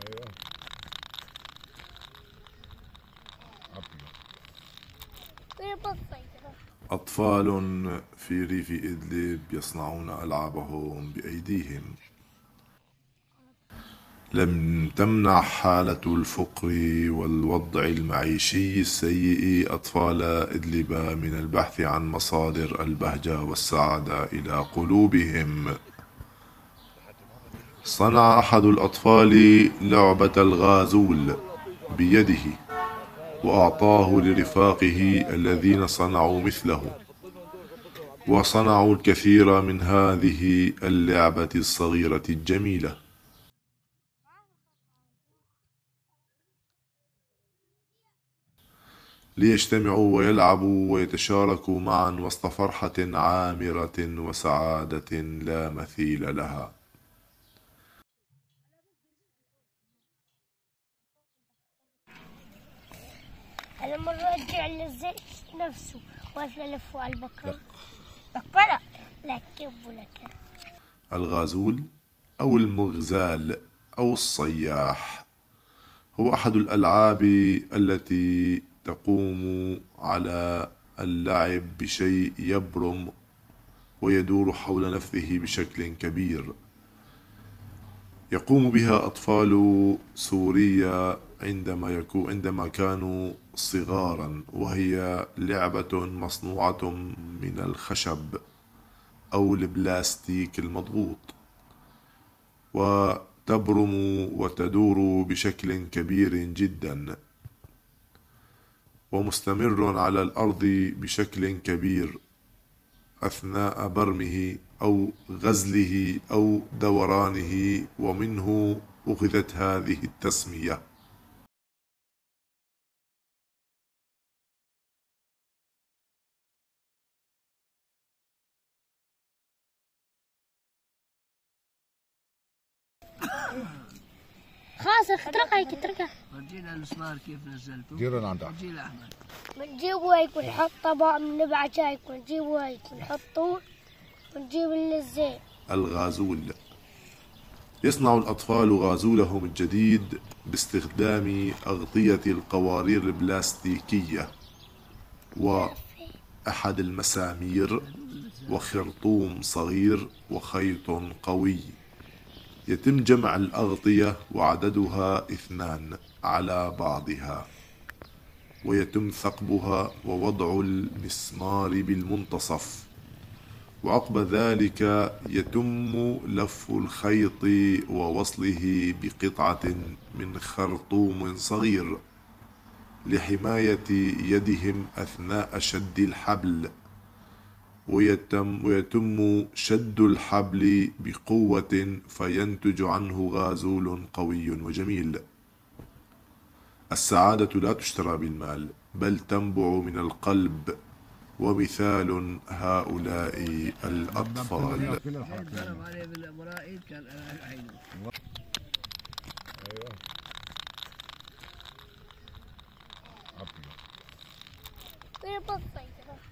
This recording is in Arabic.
أطفال في ريف إدلب يصنعون ألعابهم بأيديهم. لم تمنع حالة الفقر والوضع المعيشي السيء أطفال إدلب من البحث عن مصادر البهجة والسعادة إلى قلوبهم. صنع أحد الأطفال لعبة الغازول بيده وأعطاه لرفاقه الذين صنعوا مثله، وصنعوا الكثير من هذه اللعبة الصغيرة الجميلة. ليجتمعوا ويلعبوا ويتشاركوا معا وسط فرحة عامرة وسعادة لا مثيل لها. أنا مرة أرجع للزيت نفسه وألفه على البقرة. لا كيف لك. الغازول أو المغزال أو الصياح هو أحد الألعاب التي تقوم على اللعب بشيء يبرم ويدور حول نفسه بشكل كبير. يقوم بها أطفال سوريا عندما كانوا صغارا، وهي لعبة مصنوعة من الخشب أو البلاستيك المضغوط، وتبرم وتدور بشكل كبير جدا ومستمر على الأرض بشكل كبير أثناء برمه أو غزله أو دورانه، ومنه أخذت هذه التسمية. خلاص اتركها. ورجينا المسمار كيف نزلته. ديروا عند ورجينا أحمد. بنجيبه هيك ونحط طبق من نبعة هيك ونجيبه هيك ونحطه ونجيب الزيت. الغازول. يصنع الأطفال غازولهم الجديد باستخدام أغطية القوارير البلاستيكية وأحد المسامير وخرطوم صغير وخيط قوي. يتم جمع الأغطية وعددها 2 على بعضها، ويتم ثقبها ووضع المسمار بالمنتصف، وعقب ذلك يتم لف الخيط ووصله بقطعة من خرطوم صغير لحماية يدهم أثناء شد الحبل، ويتم شد الحبل بقوة فينتج عنه غازول قوي وجميل. السعادة لا تشترى بالمال، بل تنبع من القلب، ومثال هؤلاء الأطفال.